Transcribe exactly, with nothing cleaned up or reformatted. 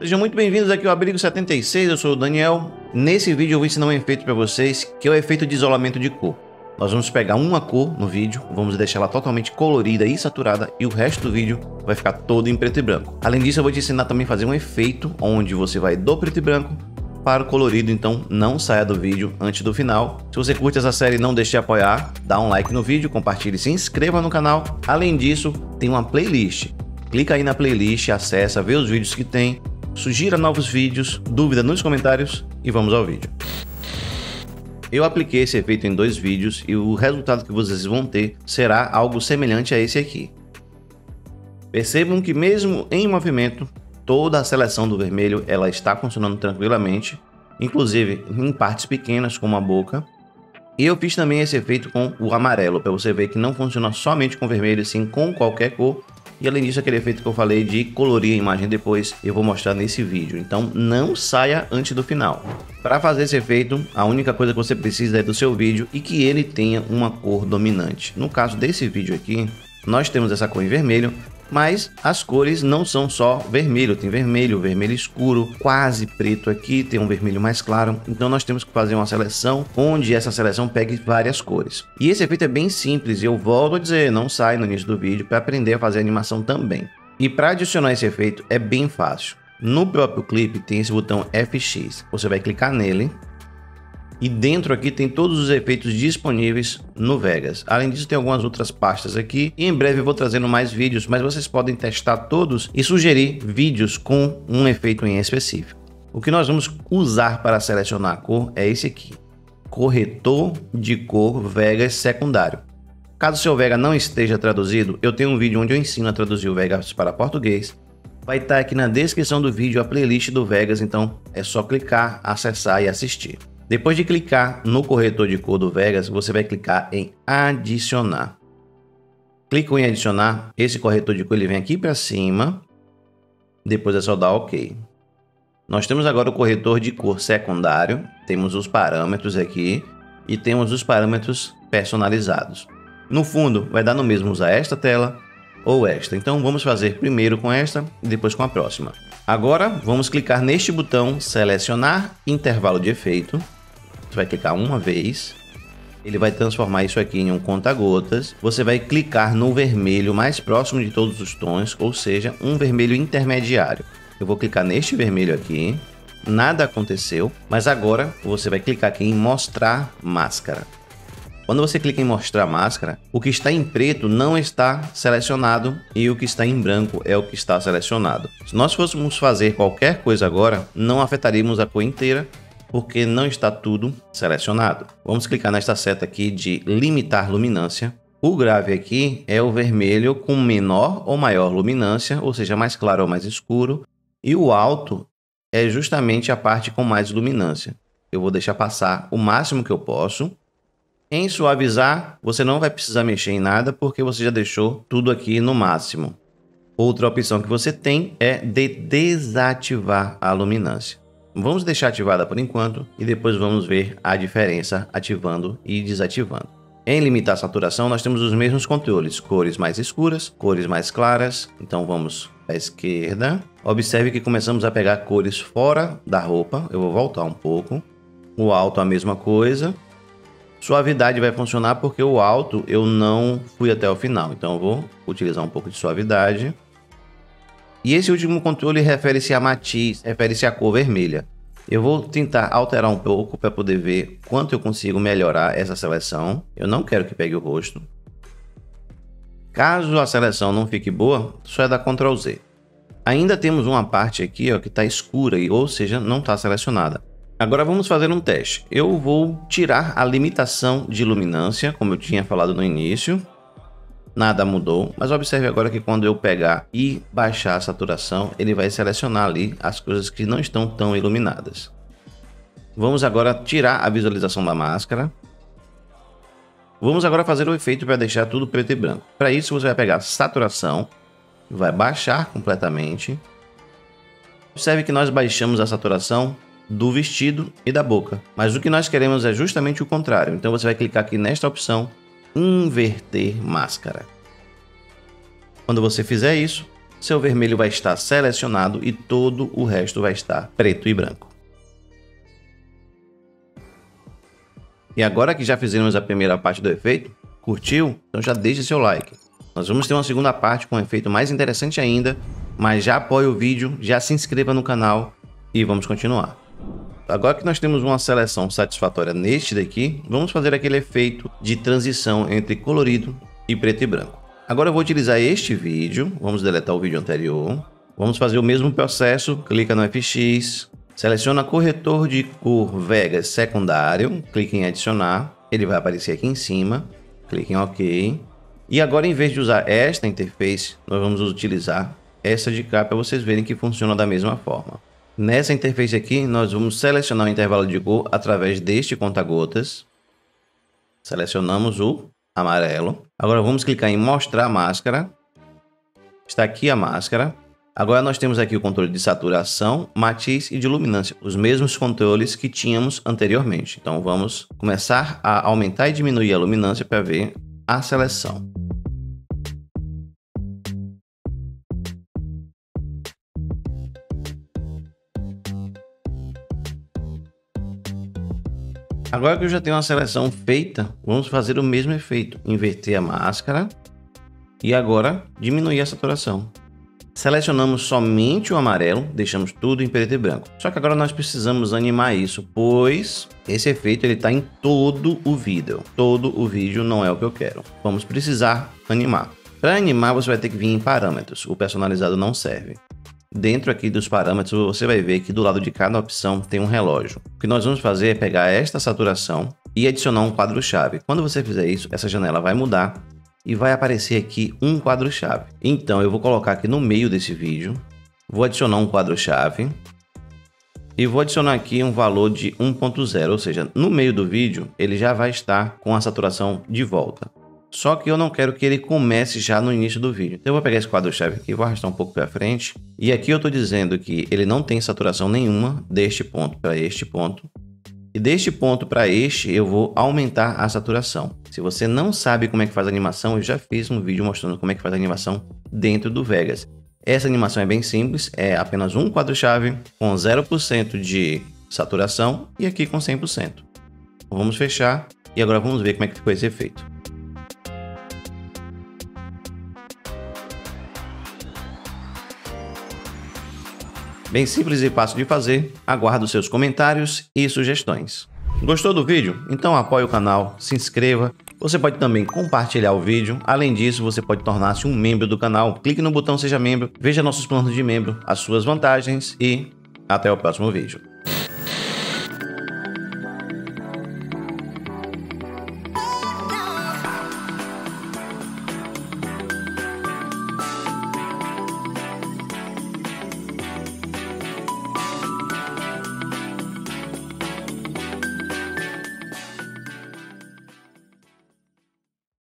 Sejam muito bem-vindos aqui ao Abrigo setenta e seis, eu sou o Daniel. Nesse vídeo eu vou ensinar um efeito para vocês, que é o efeito de isolamento de cor. Nós vamos pegar uma cor no vídeo, vamos deixar ela totalmente colorida e saturada, e o resto do vídeo vai ficar todo em preto e branco. Além disso, eu vou te ensinar também a fazer um efeito, onde você vai do preto e branco para o colorido, então não saia do vídeo antes do final. Se você curte essa série, não deixe de apoiar, dá um like no vídeo, compartilhe e se inscreva no canal. Além disso, tem uma playlist. Clica aí na playlist, acessa, vê os vídeos que tem, sugira novos vídeos, dúvida nos comentários e vamos ao vídeo. Eu apliquei esse efeito em dois vídeos e o resultado que vocês vão ter será algo semelhante a esse aqui. Percebam que mesmo em movimento, toda a seleção do vermelho ela está funcionando tranquilamente, inclusive em partes pequenas como a boca. E eu fiz também esse efeito com o amarelo, para você ver que não funciona somente com vermelho, sim com qualquer cor. E além disso, aquele efeito que eu falei de colorir a imagem depois, eu vou mostrar nesse vídeo. Então não saia antes do final. Para fazer esse efeito, a única coisa que você precisa é do seu vídeo e que ele tenha uma cor dominante. No caso desse vídeo aqui, nós temos essa cor em vermelho, mas as cores não são só vermelho, tem vermelho, vermelho escuro, quase preto aqui, tem um vermelho mais claro. Então nós temos que fazer uma seleção onde essa seleção pegue várias cores. E esse efeito é bem simples e eu volto a dizer, não sai no início do vídeo para aprender a fazer animação também. E para adicionar esse efeito é bem fácil. No próprio clipe tem esse botão F X, você vai clicar nele. E dentro aqui tem todos os efeitos disponíveis no Vegas. Além disso, tem algumas outras pastas aqui. E em breve eu vou trazendo mais vídeos, mas vocês podem testar todos e sugerir vídeos com um efeito em específico. O que nós vamos usar para selecionar a cor é esse aqui. Corretor de cor Vegas secundário. Caso o seu Vegas não esteja traduzido, eu tenho um vídeo onde eu ensino a traduzir o Vegas para português. Vai estar aqui na descrição do vídeo a playlist do Vegas, então é só clicar, acessar e assistir. Depois de clicar no corretor de cor do Vegas, você vai clicar em adicionar. Clicou em adicionar, esse corretor de cor ele vem aqui para cima, depois é só dar OK. Nós temos agora o corretor de cor secundário, temos os parâmetros aqui e temos os parâmetros personalizados. No fundo, vai dar no mesmo usar esta tela ou esta, então vamos fazer primeiro com esta e depois com a próxima. Agora vamos clicar neste botão selecionar intervalo de efeito. Você vai clicar uma vez, ele vai transformar isso aqui em um conta-gotas. Você vai clicar no vermelho mais próximo de todos os tons, ou seja, um vermelho intermediário. Eu vou clicar neste vermelho aqui, nada aconteceu, mas agora você vai clicar aqui em mostrar máscara. Quando você clica em mostrar máscara, o que está em preto não está selecionado e o que está em branco é o que está selecionado. Se nós fôssemos fazer qualquer coisa agora, não afetaríamos a cor inteira, porque não está tudo selecionado. Vamos clicar nesta seta aqui de limitar luminância. O grave aqui é o vermelho com menor ou maior luminância, ou seja, mais claro ou mais escuro. E o alto é justamente a parte com mais luminância. Eu vou deixar passar o máximo que eu posso. Em suavizar, você não vai precisar mexer em nada, porque você já deixou tudo aqui no máximo. Outra opção que você tem é de desativar a luminância. Vamos deixar ativada por enquanto e depois vamos ver a diferença ativando e desativando. Em limitar a saturação, nós temos os mesmos controles, cores mais escuras, cores mais claras. Então vamos à esquerda. Observe que começamos a pegar cores fora da roupa. Eu vou voltar um pouco. O alto a mesma coisa. Suavidade vai funcionar porque o alto eu não fui até o final, então eu vou utilizar um pouco de suavidade. E esse último controle refere-se a matiz, refere-se à cor vermelha. Eu vou tentar alterar um pouco para poder ver quanto eu consigo melhorar essa seleção. Eu não quero que pegue o rosto. Caso a seleção não fique boa, só é dar control Z. Ainda temos uma parte aqui ó, que está escura, ou seja, não está selecionada. Agora vamos fazer um teste. Eu vou tirar a limitação de luminância, como eu tinha falado no início. Nada mudou, mas observe agora que quando eu pegar e baixar a saturação, ele vai selecionar ali as coisas que não estão tão iluminadas. Vamos agora tirar a visualização da máscara. Vamos agora fazer o efeito para deixar tudo preto e branco. Para isso você vai pegar a saturação, vai baixar completamente. Observe que nós baixamos a saturação do vestido e da boca, mas o que nós queremos é justamente o contrário. Então você vai clicar aqui nesta opção, inverter máscara. Quando você fizer isso, seu vermelho vai estar selecionado e todo o resto vai estar preto e branco. E agora que já fizemos a primeira parte do efeito, curtiu? Então já deixe seu like. Nós vamos ter uma segunda parte com um efeito mais interessante ainda, mas já apoie o vídeo, já se inscreva no canal e vamos continuar. Agora que nós temos uma seleção satisfatória neste daqui, vamos fazer aquele efeito de transição entre colorido e preto e branco. Agora eu vou utilizar este vídeo, vamos deletar o vídeo anterior, vamos fazer o mesmo processo, clica no F X, seleciona corretor de cor Vegas secundário, clique em adicionar, ele vai aparecer aqui em cima, clique em OK. E agora, em vez de usar esta interface, nós vamos utilizar essa de cá para vocês verem que funciona da mesma forma. Nessa interface aqui, nós vamos selecionar o intervalo de cor através deste conta-gotas. Selecionamos o amarelo. Agora vamos clicar em mostrar a máscara. Está aqui a máscara. Agora nós temos aqui o controle de saturação, matiz e de luminância, os mesmos controles que tínhamos anteriormente. Então vamos começar a aumentar e diminuir a luminância para ver a seleção. Agora que eu já tenho uma seleção feita, vamos fazer o mesmo efeito, inverter a máscara e agora diminuir a saturação. Selecionamos somente o amarelo, deixamos tudo em preto e branco. Só que agora nós precisamos animar isso, pois esse efeito ele está em todo o vídeo. Todo o vídeo não é o que eu quero. Vamos precisar animar. Para animar você vai ter que vir em parâmetros, o personalizado não serve. Dentro aqui dos parâmetros você vai ver que do lado de cada opção tem um relógio. O que nós vamos fazer é pegar esta saturação e adicionar um quadro-chave. Quando você fizer isso, essa janela vai mudar e vai aparecer aqui um quadro-chave. Então eu vou colocar aqui no meio desse vídeo, vou adicionar um quadro-chave e vou adicionar aqui um valor de um ponto zero, ou seja, no meio do vídeo ele já vai estar com a saturação de volta. Só que eu não quero que ele comece já no início do vídeo. Então eu vou pegar esse quadro-chave aqui, vou arrastar um pouco para frente. E aqui eu estou dizendo que ele não tem saturação nenhuma deste ponto para este ponto. E deste ponto para este eu vou aumentar a saturação. Se você não sabe como é que faz a animação, eu já fiz um vídeo mostrando como é que faz a animação dentro do Vegas. Essa animação é bem simples, é apenas um quadro-chave com zero por cento de saturação e aqui com cem por cento. Vamos fechar e agora vamos ver como é que ficou esse efeito. Bem simples e fácil de fazer, aguardo seus comentários e sugestões. Gostou do vídeo? Então apoie o canal, se inscreva. Você pode também compartilhar o vídeo. Além disso, você pode tornar-se um membro do canal. Clique no botão Seja Membro, veja nossos planos de membro, as suas vantagens e até o próximo vídeo.